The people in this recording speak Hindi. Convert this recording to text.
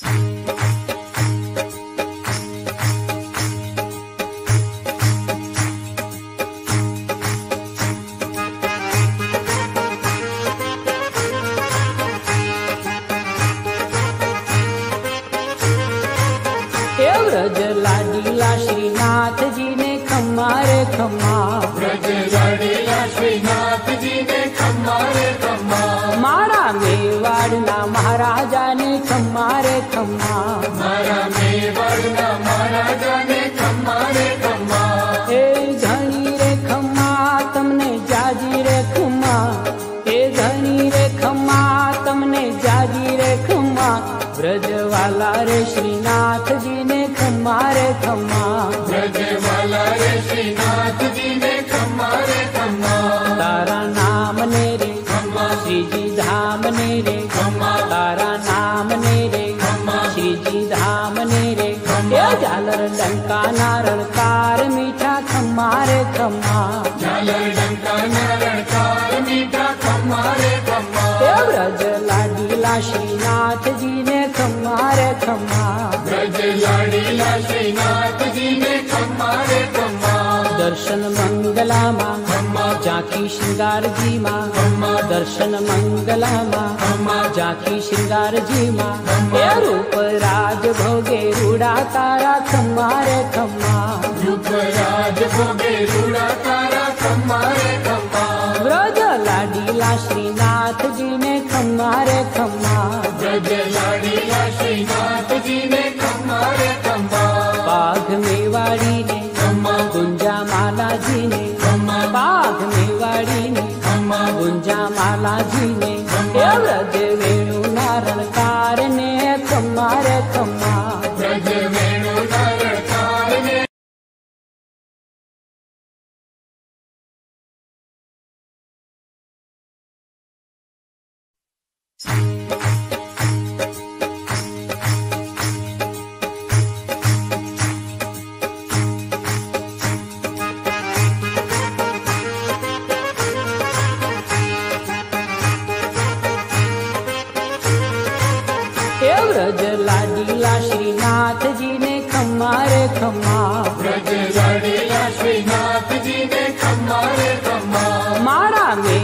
व्रज लाडीला श्रीनाथ जी ने खम्मा रे खम्मा, व्रज लाडीला श्रीनाथ जी ने खम्मा रे खम्मा, मारा मेवाड़ना महाराजा ने खम्मा रे खम्मा, मारा मेवाड़ना महाराजा ने खम्मा रे खम्मा, ए धनी रे खम्मा तमने जाजी रे खम्मा, ए धनी रे खम्मा तमने जाजी रे खम्मा, ब्रज वाला रे श्रीनाथ जी ने खम्मा रे खम्मा, ब्रज वाला रे श्रीनाथ जी ने खम्मा रे खम्मा, तारा नाम ने रे खम्मा, श्री जी धाम ने रे खम्मा, तारा नाम ने रे खम्मा, श्री जी धाम ने रे खम्मा, ये झालर डंका नारण कार मीठा खम्मा रे खम्मा, झालर डंका नारण कार मीठा खम्मा रे खम्मा, ये ब्रज लाडीला श्रीनाथ जी ने खम्मा रे खम्मा, ब्रज लाडीला श्रीनाथ जी ने खम्मा रे खम्मा, दर्शन मंगला माँ खम्मा, झांकी श्रृंगार जी माँ, खम्मा, दर्शन मंगला माँ खम्मा, झांकी श्रृंगार जी माँ, खम्मा, ये रूप राज भोगे रूड़ा तारा खम्मा रे खम्मा, रूप राज भोगे रूड़ा तारा खम्मा रे खम्मा, ब्रज लाडीला श्रीनाथ जी ने खम्मा रे खम्मा, ब्रज लाडीला श्रीनाथ जी ने खम्मा रे खम्मा, बाघ मेवाड़ी ने खम्मा, गुंजा माला जी ने खम्मा, बाघ मेवाड़ी ने खम्मा, गुंजा माला जी ने ये ब्रज वेणु नारण कार ने खम्मा रे खम्मा, ब्रज वेणु नारण कार ने ये ब्रज लाडीला श्रीनाथ जी ने खम्मा रे खम्मा, ब्रज लाडीला श्रीनाथ जी ने खम्मा रे खम्मा, मारा में